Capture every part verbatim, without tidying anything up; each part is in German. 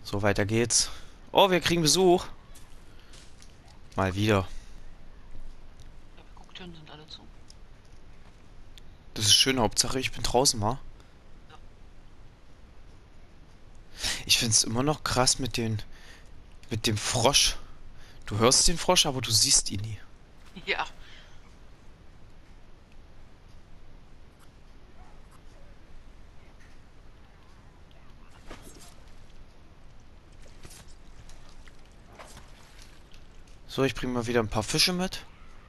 So, weiter geht's. Oh, wir kriegen Besuch. Mal wieder. Ja, die Gucktüren sind alle zu. Das ist schön, Hauptsache ich bin draußen, wa? Ja. Ich find's immer noch krass mit den... mit dem Frosch. Du hörst den Frosch, aber du siehst ihn nie. Ja. So, ich bring mal wieder ein paar Fische mit.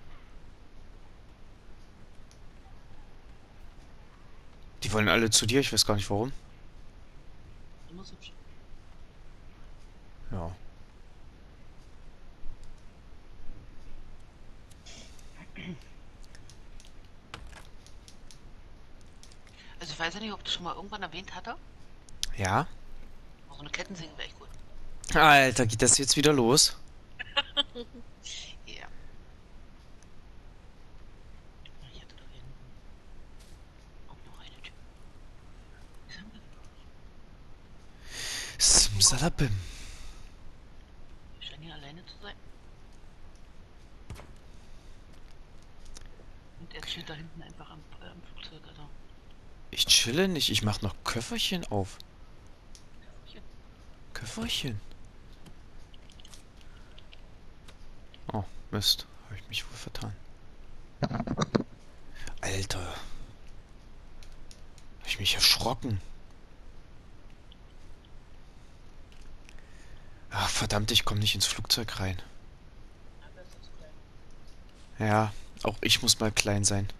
Die wollen alle zu dir, ich weiß gar nicht warum. Immer so hübsch. Ja. Also ich weiß ja nicht, ob du schon mal irgendwann erwähnt hatte. Ja? Aber so eine Kettensäge wäre echt cool. Alter, geht das jetzt wieder los? Ja. Ich hatte da hinten auch noch eine Tür. Wie sind wir denn noch nicht? Simsalabim. Wir scheinen hier alleine zu sein. Und er chillt da hinten einfach am, äh, am Flugzeug, also. Ich chille nicht, ich mach noch Köfferchen auf. Köfferchen. Köfferchen. Oh, Mist. Habe ich mich wohl vertan. Alter. Hab ich mich erschrocken. Ach, verdammt, ich komme nicht ins Flugzeug rein. Ja, wer ist das klein? Ja, auch ich muss mal klein sein.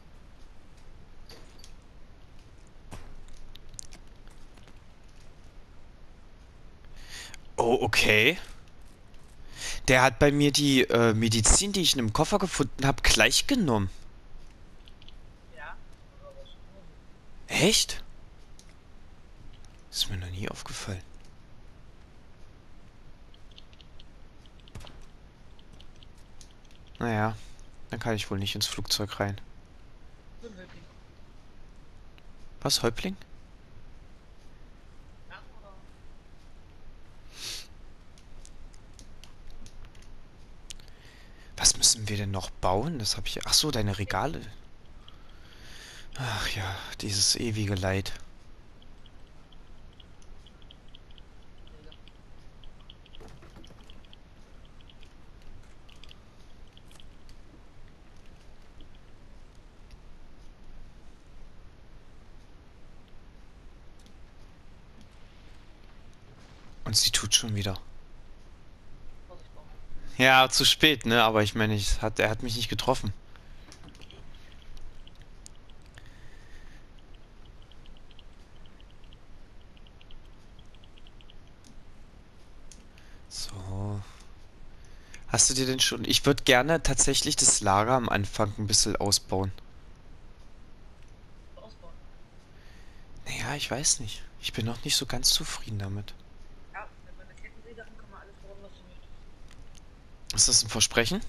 Oh, okay. Der hat bei mir die äh, Medizin, die ich in einem Koffer gefunden habe, gleich genommen. Ja, aber was zu Hause. Echt? Ist mir noch nie aufgefallen. Naja, dann kann ich wohl nicht ins Flugzeug rein. So ein Häuptling. Was, Häuptling? Ja, oder? Was müssen wir denn noch bauen? Das habe ich... Ach so, deine Regale. Ach ja, dieses ewige Leid. Träger. Und sie tut schon wieder. Vorsicht, Baum. Ja, zu spät, ne? Aber ich meine, ich hat, er hat mich nicht getroffen. So. Hast du dir denn schon... Ich würde gerne tatsächlich das Lager am Anfang ein bisschen ausbauen. Ausbauen. Naja, ich weiß nicht. Ich bin noch nicht so ganz zufrieden damit. Ja, wenn man eine Kettensäge hat, kann man alles bauen, was du möchtest. Ist das ein Versprechen?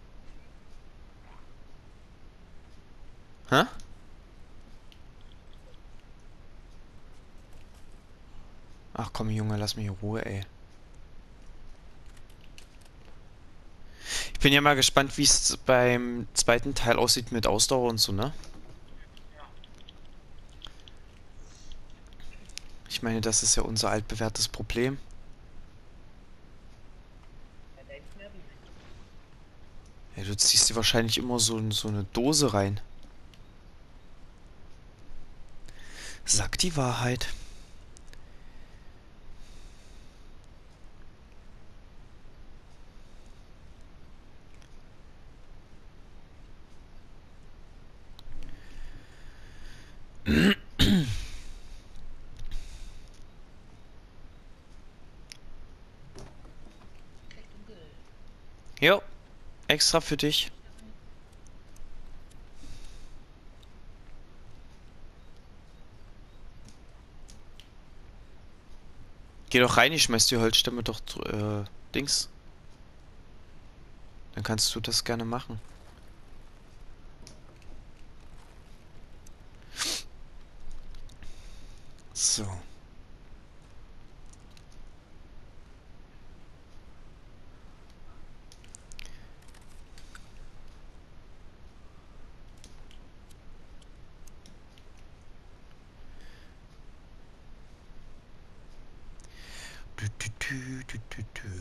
Hä? Ach komm, Junge, lass mich in Ruhe, ey. Ich bin ja mal gespannt, wie es beim zweiten Teil aussieht mit Ausdauer und so, ne? Ja. Ich meine, das ist ja unser altbewährtes Problem. Ja, deins mehr wie meins. Ja, du ziehst dir wahrscheinlich immer so, so eine Dose rein. Sag die Wahrheit. Gleich dunkel. Jo, extra für dich. Geh da rein. Geh doch rein, ich schmeiß die Holzstämme doch, äh, Dings. Dann kannst du das gerne machen. So. Tü, tü, tü, tü.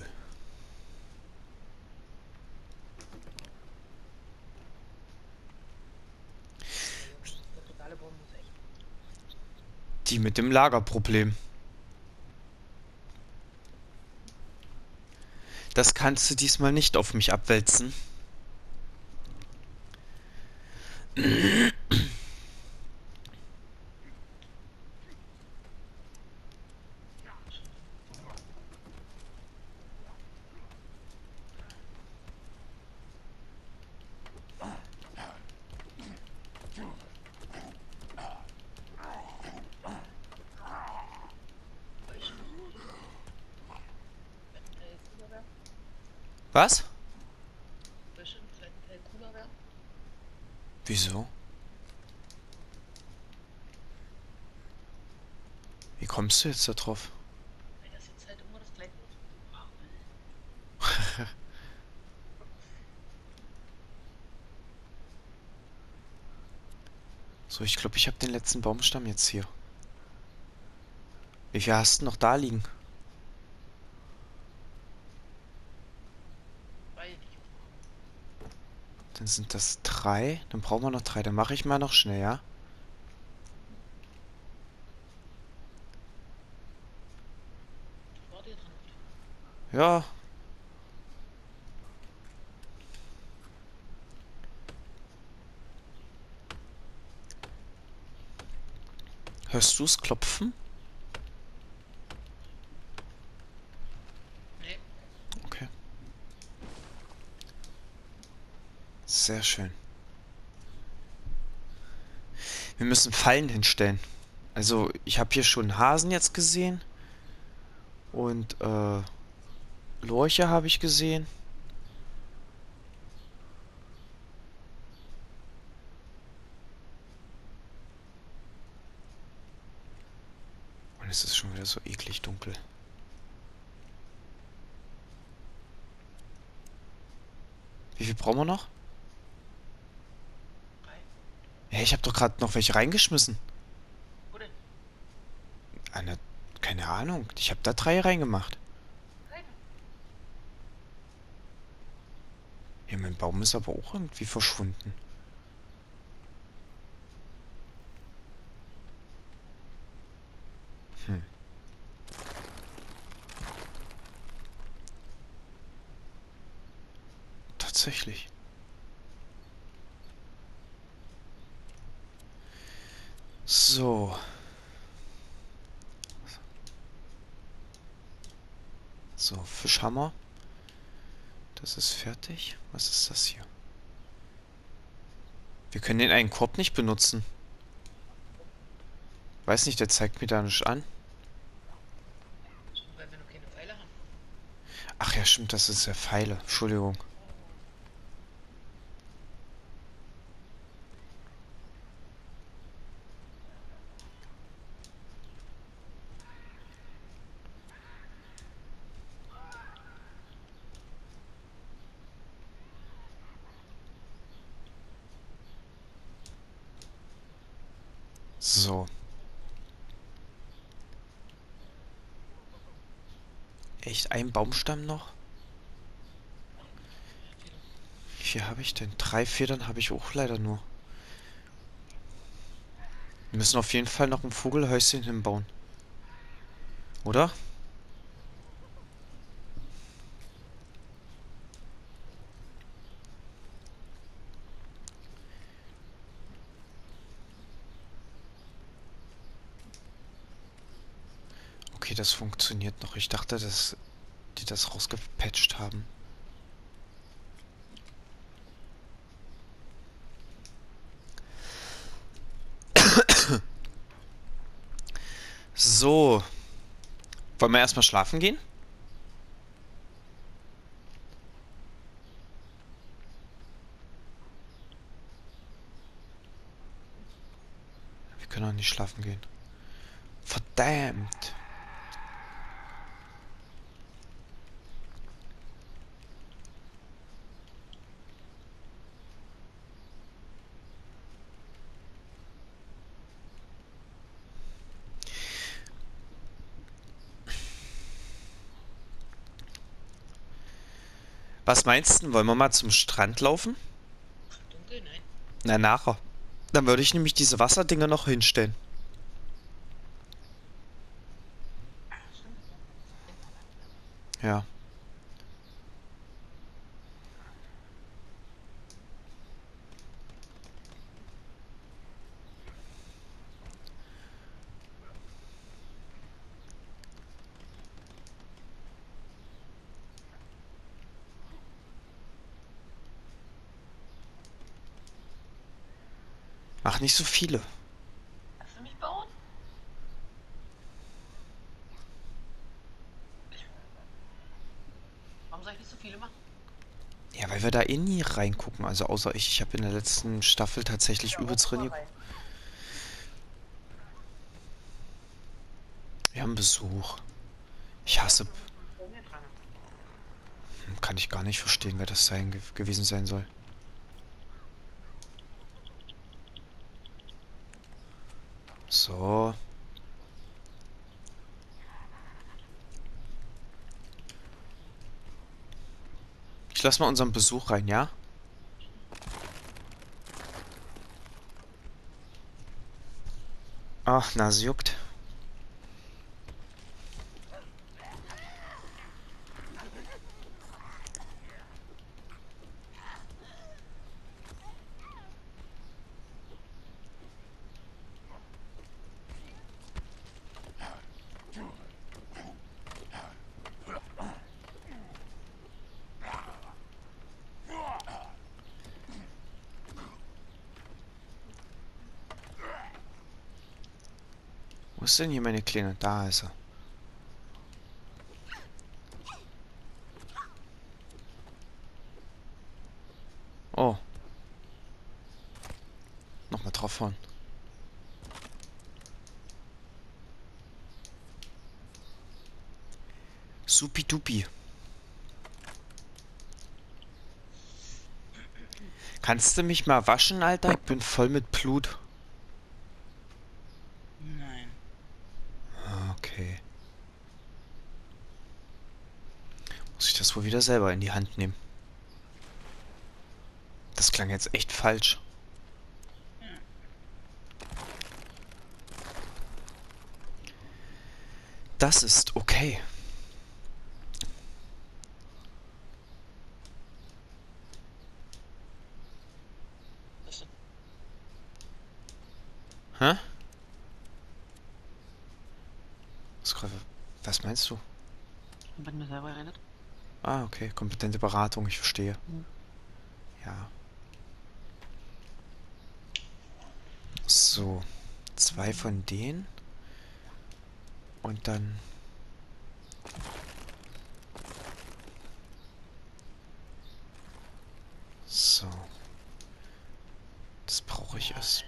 Der Junge ist der totale Bonus, echt. Die mit dem Lagerproblem. Das kannst du diesmal nicht auf mich abwälzen. Schon. Weil schon. Zweiten Teil cooler wäre. Was? Weil schon im zweiten Teil cooler wäre. Wieso? Wie kommst du jetzt da drauf? Weil das jetzt halt immer das gleiche ist. Wow. So, ich glaube, ich habe den letzten Baumstamm jetzt hier. Wie viel hast du noch da liegen? Weil die aufmachen. Dann sind das drei. Dann brauchen wir noch drei. Dann mache ich mal noch schnell, ja? Ich warte hier dran auf dich. Ja. Hörst du's klopfen? Nee. Okay. Sehr schön. Wir müssen Fallen hinstellen. Also, ich habe hier schon Hasen jetzt gesehen. Und, äh, Lorche habe ich gesehen. Und es ist schon wieder so eklig dunkel. Wie viel brauchen wir noch? Drei. Ja, ich habe doch gerade noch welche reingeschmissen. Wo denn? Eine, keine Ahnung. Ich habe da drei reingemacht. Keine. Ja, mein Baum ist aber auch irgendwie verschwunden. Hm. Tatsächlich. So. So, Fischhammer. Das ist fertig. Was ist das hier? Wir können den einen Korb nicht benutzen. Weiß nicht, der zeigt mir da nicht an. So, weil wir noch keine Pfeile haben. Ach ja, stimmt, das ist ja Pfeile. Entschuldigung. So. Echt ein Baumstamm noch? Fehler. Wie viel habe ich denn? Drei Federn habe ich auch leider nur. Wir müssen auf jeden Fall noch ein Vogelhäuschen hinbauen. Oder? Okay, das funktioniert noch. Ich dachte, dass die das rausgepatcht haben. So. Wollen wir erstmal schlafen gehen? Wir können auch nicht schlafen gehen. Verdammt. Was meinst du? Wollen wir mal zum Strand laufen? Dunkel, nein. Na, nachher. Dann würde ich nämlich diese Wasserdinger noch hinstellen. Ah, stimmt, das war das kennt man gar nicht mehr. Ja. Ach, nicht so viele. Lass du mich bauen? Warum soll ich nicht so viele machen? Ja, weil wir da eh nie reingucken. Also außer ich. Ich habe in der letzten Staffel tatsächlich Ja, auch übelst mal drin. rein. Wir haben Besuch. Ich hasse. Vor mir dran. Kann ich gar nicht verstehen, wer das sein ge gewesen sein soll. So. Ich lass mal unseren Besuch rein, ja? Ach, Nase juckt. Wo ist denn hier meine Kleine? Da ist er. Oh. Nochmal draufhauen. Supi-dupi. Kannst du mich mal waschen, Alter? Ich bin voll mit Blut. Nein. Ah, okay. Muss ich das wohl wieder selber in die Hand nehmen? Das klang jetzt echt falsch. Ja. Das ist okay. Was denn? Hä? Was, gerade- was meinst du? Ich bin bei mir selber geredet. Ah, okay. Kompetente Beratung, ich verstehe. Hm. Ja. So. Zwei von denen. Und dann... So. Das brauche ich erst.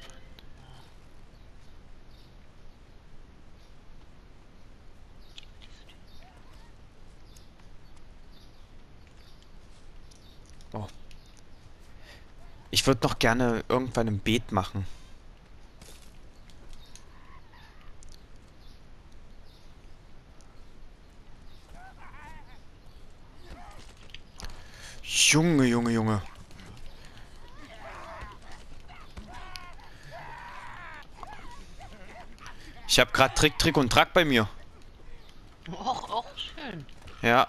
Oh. Ich würde noch gerne irgendwann ein Beet machen. Junge, Junge, Junge. Ich habe gerade Trick, Trick und Track bei mir. Och, och, schön. Ja.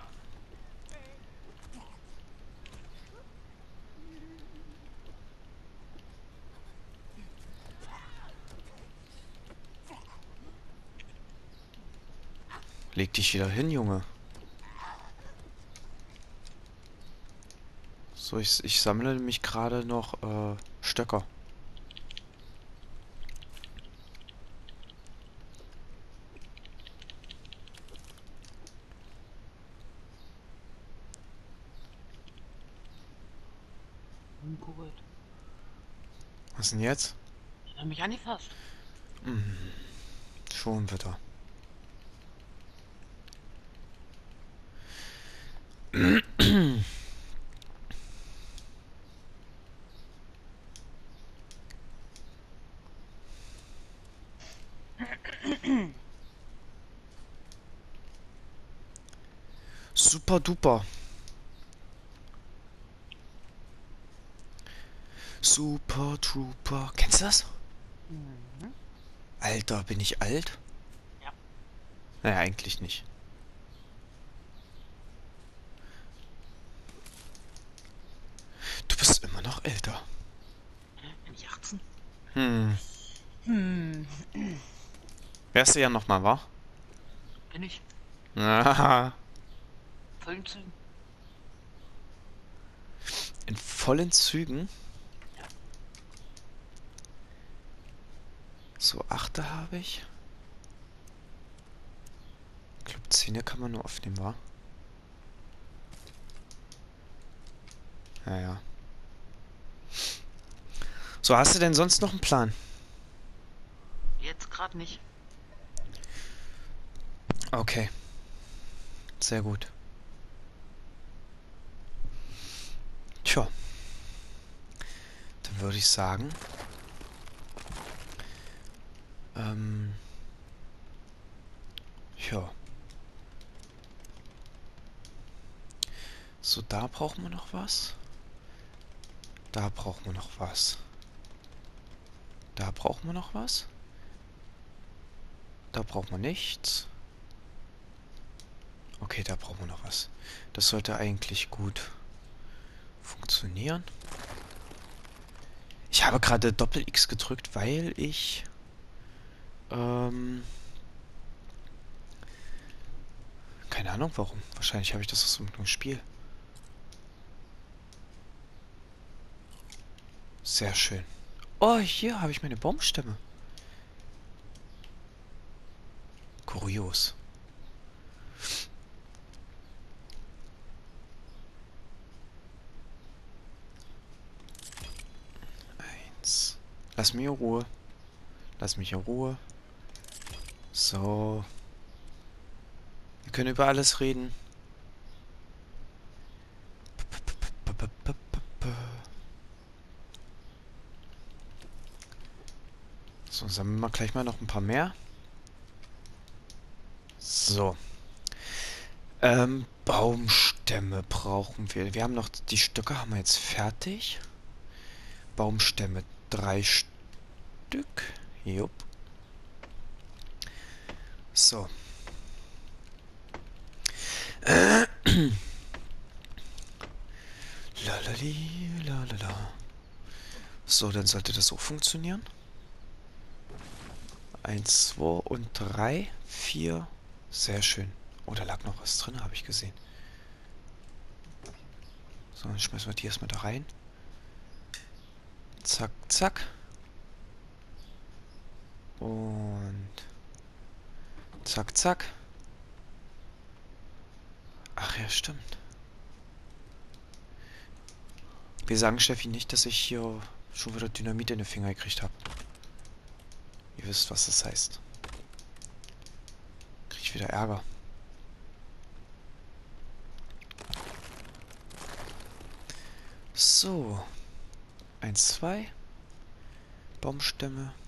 Leg dich wieder hin, Junge. So, ich, ich sammle nämlich gerade noch äh, Stöcker. Hm, gut. Was denn jetzt? Ich hab mich angefasst. Hm, schon wieder. Super duper. Super Trooper. Kennst du das? Mhm. Alter, bin ich alt? Ja. Naja, eigentlich nicht. Du bist immer noch älter. Bin ich achtzehn? Hm. Hm. Wärst du ja noch mal, wa? Bin ich. Aha. Vollen Zügen. In vollen Zügen. Ja. So, achte habe ich. Ich glaube, Zähne kann man nur aufnehmen, wa? Ja, ja. So, hast du denn sonst noch einen Plan? Jetzt gerade nicht. Okay, sehr gut. Tja, dann würde ich sagen, ähm, ja. So, da brauchen wir noch was. Da brauchen wir noch was. Da brauchen wir noch was. Da brauchen wir nichts. Okay, da brauchen wir noch was. Das sollte eigentlich gut funktionieren. Ich habe gerade Doppel-X gedrückt, weil ich ähm, keine Ahnung warum. Wahrscheinlich habe ich das aus so einem Spiel. Sehr schön. Oh, hier habe ich meine Baumstämme. Kurios. Eins. Lass mich in Ruhe. Lass mich in Ruhe. So. Wir können über alles reden. So, sammeln wir gleich mal noch ein paar mehr. So. Ähm, Baumstämme brauchen wir. Wir haben noch, die Stöcke haben wir jetzt fertig. Baumstämme, drei Stück. Jupp. So. Lalali, lalala. So, dann sollte das so funktionieren. Eins, zwei und drei, vier. Sehr schön. Oh, da lag noch was drin, habe ich gesehen. So, dann schmeißen wir die erstmal da rein. Zack, zack. Und zack, zack. Ach ja, stimmt. Wir sagen Steffi nicht, dass ich hier schon wieder Dynamit in den Finger gekriegt habe. Ihr wisst, was das heißt. Krieg ich wieder Ärger. So. Eins, zwei. Baumstämme.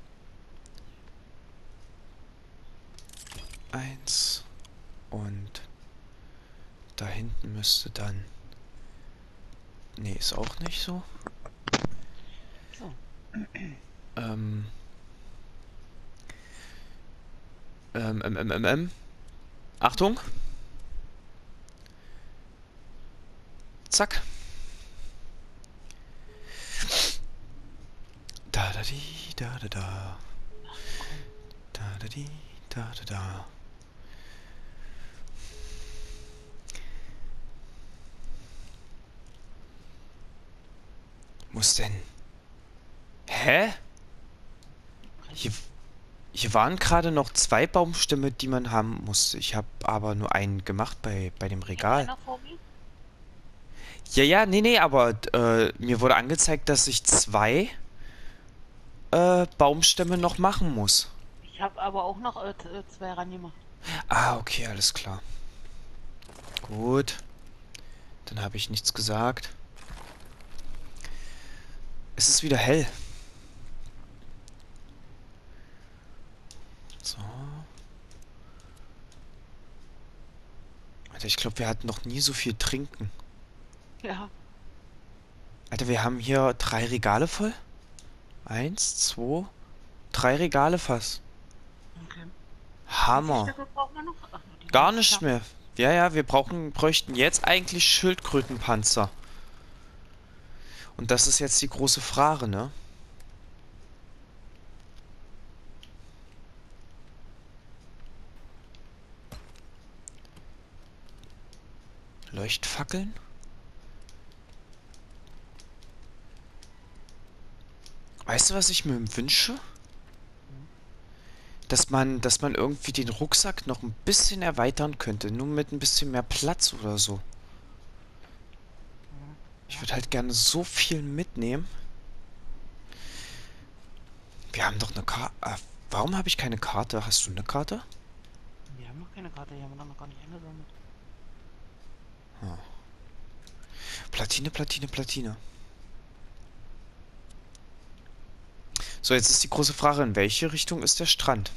Eins. Und da hinten müsste dann... Nee, ist auch nicht so. So. Ähm... Ähm, ähm, ähm, ähm, ähm. Achtung! Zack! Da da di, da da da. Ach komm. Da da di, da da da. Muss denn? Hä? Hier, hier waren gerade noch zwei Baumstämme, die man haben musste. Ich habe aber nur einen gemacht bei, bei dem Kennt Regal. einer vor mir? Ja, ja, nee, nee, aber äh, mir wurde angezeigt, dass ich zwei äh, Baumstämme noch machen muss. Ich habe aber auch noch äh, t- äh, zwei rangemacht. Ah, okay, alles klar. Gut. Dann habe ich nichts gesagt. Es ist wieder hell. So. Alter, ich glaube, wir hatten noch nie so viel trinken. Ja. Alter, wir haben hier drei Regale voll. Eins, zwei, drei Regale fast. Okay. Wie viele Hammer. Stöcke brauchen wir noch? Ach, nur die Gar letzten nicht Sachen. mehr. Ja, ja, wir brauchen, bräuchten jetzt eigentlich Schildkrötenpanzer. Und das ist jetzt die große Frage, ne? Leuchtfackeln? Weißt du, was ich mir wünsche? Hm. Dass man, dass man irgendwie den Rucksack noch ein bisschen erweitern könnte. Nur mit ein bisschen mehr Platz oder so. Hm. Ich Ja. würde halt gerne so viel mitnehmen. Wir haben doch eine Karte. Äh, warum habe ich keine Karte? Hast du eine Karte? Wir haben noch keine Karte, die haben wir noch gar nicht eingesammelt. Platine, Platine, Platine. So, jetzt ist die große Frage, in welche Richtung ist der Strand?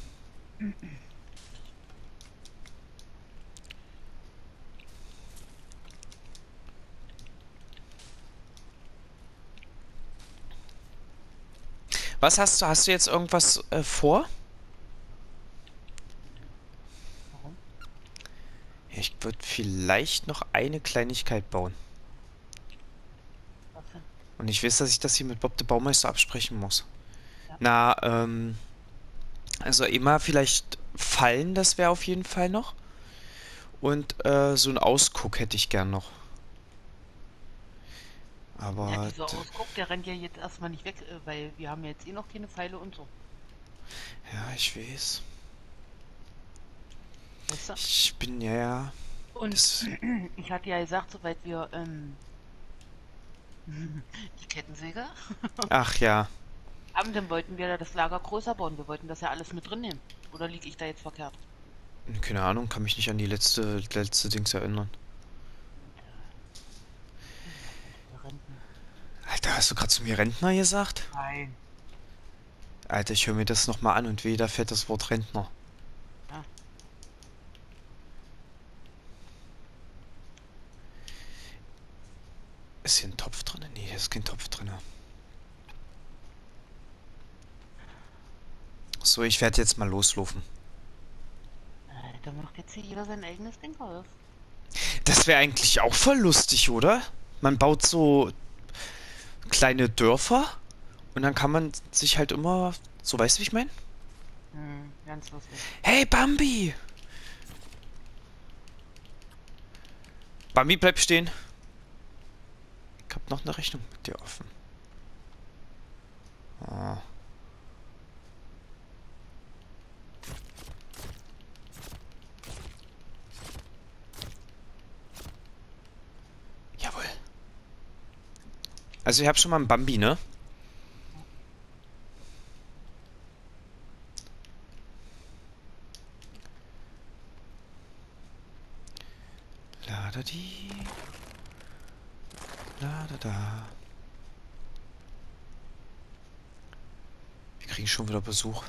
Was hast du? Hast du jetzt irgendwas äh, vor? Warum? Ich würde vielleicht noch eine Kleinigkeit bauen. Was denn? Und ich weiß, dass ich das hier mit Bob der Baumeister absprechen muss. Ja. Na, ähm, also immer vielleicht Fallen, das wäre auf jeden Fall noch. Und äh, so einen Ausguck hätte ich gern noch. Ja, Aber, dieser d- Ausguck, der rennt ja jetzt erstmal nicht weg, äh, weil wir haben jetzt eh noch keine Pfeile und so. ja, ich weiß. Weißt du? Ich bin ja, ja, Und das, ich hatte ja gesagt, sobald wir ähm, die Kettensäge ach ja, haben, dann wollten wir da das Lager größer bauen. Wir wollten das ja alles mit drin nehmen. Oder liege ich da jetzt verkehrt? keine Ahnung, kann mich nicht an die letzte, letzte Dings erinnern. Der Rentner. Alter, hast du gerade zu mir Rentner gesagt? Nein. Alter, ich höre mir das nochmal an und weh, da fällt das Wort Rentner. Ja. Ist hier ein Topf drin? Nee, hier ist kein Topf drin. So, ich werde jetzt mal loslaufen. Äh, da macht jetzt hier jeder sein eigenes Ding auf. Das wäre eigentlich auch voll lustig, oder? Man baut so kleine Dörfer und dann kann man sich halt immer, so, weißt du, wie ich meine? Hm, ganz lustig. Hey, Bambi! Bambi, bleib stehen. Ich hab noch eine Rechnung mit dir offen. Ah. Jawohl. Also ich habe schon mal einen Bambi, ne? Lada die. Lada da. Wir kriegen schon wieder Besuch.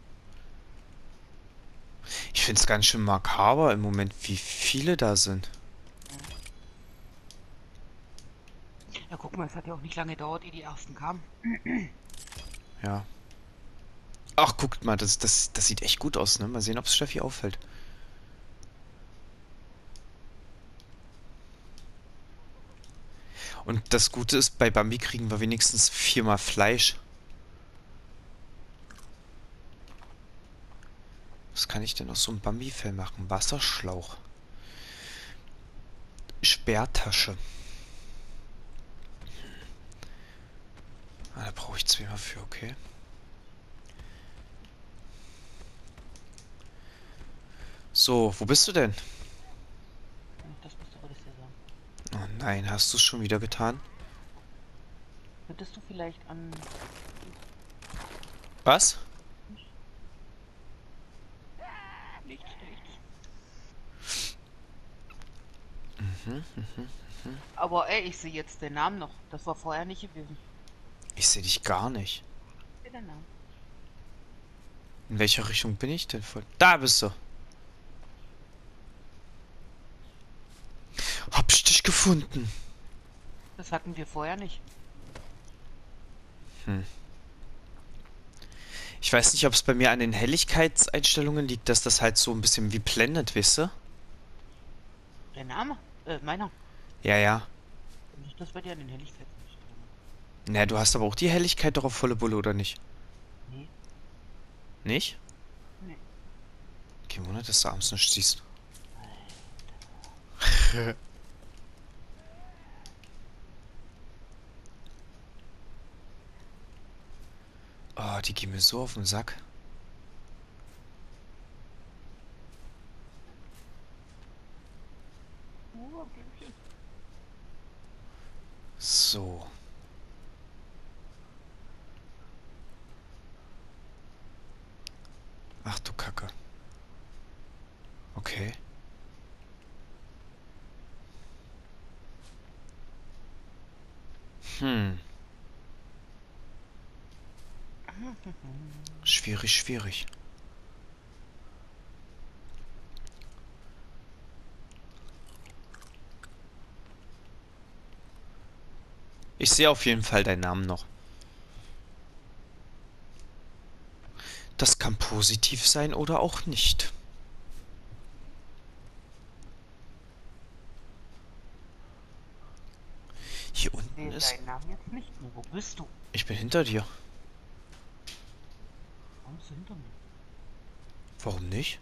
Ich find's ganz schön makaber im Moment, wie viele da sind. Ja, guck mal, es hat ja auch nicht lange gedauert, ehe die ersten kamen. Ja. Ach, guckt mal, das, das, das sieht echt gut aus, ne? Mal sehen, ob es Steffi auffällt. Und das Gute ist, bei Bambi kriegen wir wenigstens viermal Fleisch. Was kann ich denn aus so einem Bambi-Fell machen? Wasserschlauch. Sperrtasche. Ah, da brauche ich zweimal für, okay. So, wo bist du denn? Hm, das musst du aber das ja sagen. Oh nein, hast du es schon wieder getan? Könntest du vielleicht an... Was? Nichts, nichts. Mhm, mhm. Aber ey, ich sehe jetzt den Namen noch. Das war vorher nicht gewesen. Ich sehe dich gar nicht. Ich sehe den Namen. In welcher Richtung bin ich denn voll? Da bist du. Hab ich dich gefunden. Das hatten wir vorher nicht. Hm. Ich weiß nicht, ob es bei mir an den Helligkeitseinstellungen liegt, dass das halt so ein bisschen wie blendet, wisst ihr? Der Name? Äh, meiner. Ja, ja. Nicht das bei dir an den Helligkeitseinstellungen. Na, du hast aber auch die Helligkeit doch auf volle Bulle, oder nicht? Nee, Nicht? nee. Kein Wunder, dass du abends nichts siehst. Oh, die gehen mir so auf den Sack. Oh, Blümchen. So. Ach du Kacke. Okay. Hm. Schwierig, schwierig. Ich sehe auf jeden Fall deinen Namen noch. Das kann positiv sein oder auch nicht. Hier Ich unten sehe ist... deinen Namen jetzt nicht mehr. Wo bist du? Ich bin hinter dir. Warum bist du hinter mir? Warum nicht?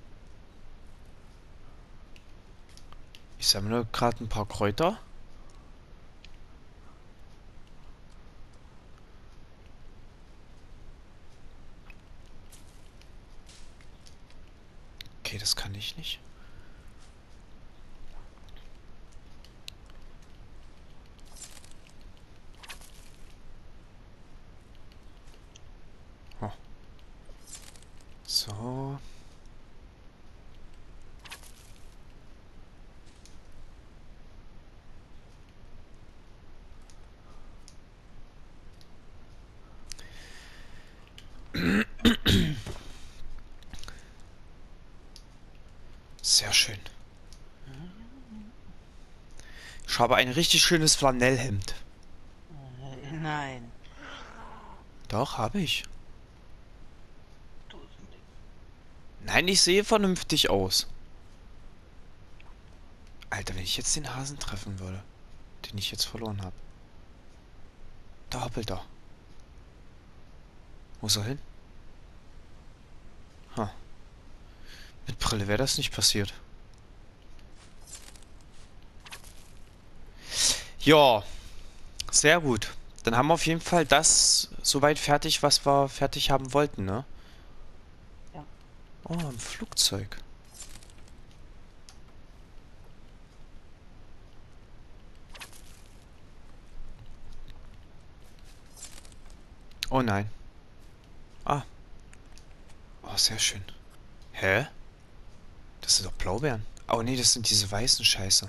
Ich sammle gerade ein paar Kräuter. Okay, das kann ich nicht. Oh. So. Sehr schön. Ich habe ein richtig schönes Flanellhemd. Äh, nein. Doch, habe ich. Du bist nicht. Nein, ich sehe vernünftig aus. Alter, wenn ich jetzt den Hasen treffen würde, den ich jetzt verloren habe. Da hoppelt er. Wo ist er hin? Ha. Mit Brille wäre das nicht passiert. Ja, sehr gut. Dann haben wir auf jeden Fall das soweit fertig, was wir fertig haben wollten, ne? Ja. Oh, ein Flugzeug. Oh nein. Ah. Oh, sehr schön. Hä? Das sind doch Blaubeeren. Oh nee, das sind diese weißen Scheiße.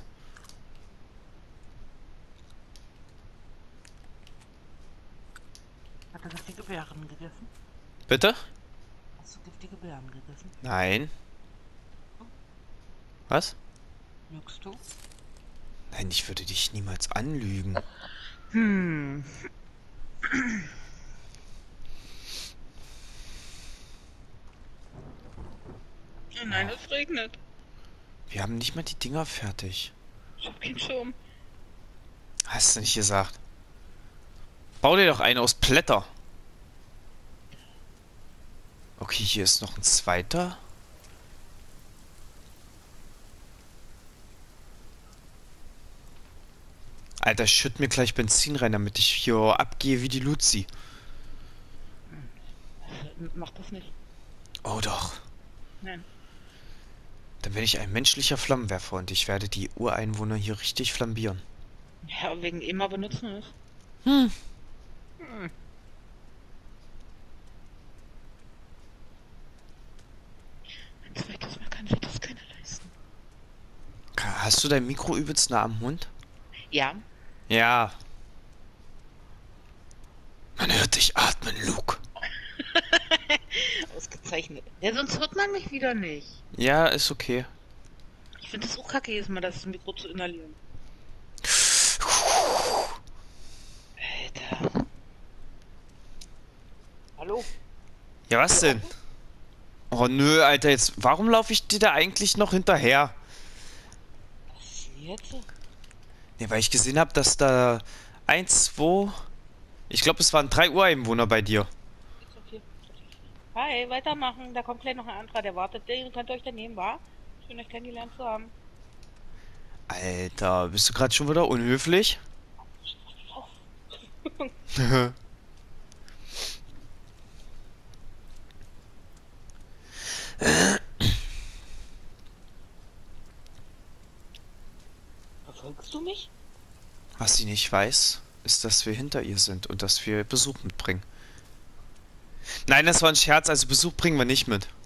Hat er giftige Beeren gegessen? Bitte? Hast du giftige Beeren gegessen? Nein. Was? Lügst du? Nein, ich würde dich niemals anlügen. Hm. Oh nein, es regnet. Wir haben nicht mal die Dinger fertig. Ich hab keinen Schirm. Hast du nicht gesagt? Bau dir doch eine aus Blätter. Okay, hier ist noch ein zweiter. Alter, ich schütt mir gleich Benzin rein, damit ich hier abgehe wie die Luzi. Mach das nicht. Oh doch. Nein. Dann bin ich ein menschlicher Flammenwerfer und ich werde die Ureinwohner hier richtig flambieren. Ja, wegen immer benutzen es. Hm. Hm. Ein zweites Mal kann sich das keiner leisten. Hast du dein Mikro übelst nah am Mund? Ja. Ja. Man hört dich atmen, Luke. Ausgezeichnet. Ja, sonst hört man mich wieder nicht. Ja, ist okay. Ich finde es so kacke, jedes Mal das Mikro zu inhalieren. Alter. Ja, was denn? Oh nö, Alter, jetzt. Warum laufe ich dir da eigentlich noch hinterher? Was ist denn jetzt? Ne, weil ich gesehen habe, dass da eins, zwei. Ich glaube, es waren drei Ureinwohner bei dir. Ist okay. Hi, weitermachen. Da kommt gleich noch ein anderer, der wartet. Den könnt ihr euch daneben, wa? Schön, euch kennengelernt zu haben. Alter, bist du gerade schon wieder unhöflich? Auf. Verfolgst du mich? Was sie nicht weiß, ist, dass wir hinter ihr sind und dass wir Besuch mitbringen. Nein, das war ein Scherz, also Besuch bringen wir nicht mit.